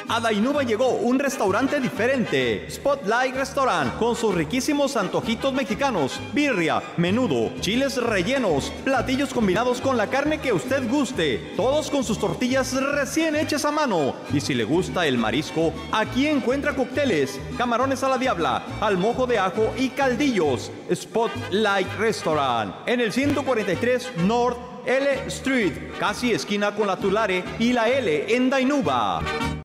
A Dainuba llegó un restaurante diferente, Spotlight Restaurant, con sus riquísimos antojitos mexicanos, birria, menudo, chiles rellenos, platillos combinados con la carne que usted guste, todos con sus tortillas recién hechas a mano. Y si le gusta el marisco, aquí encuentra cócteles, camarones a la diabla, al mojo de ajo y caldillos. Spotlight Restaurant, en el 143 North L Street, casi esquina con la Tulare y la L en Dainuba.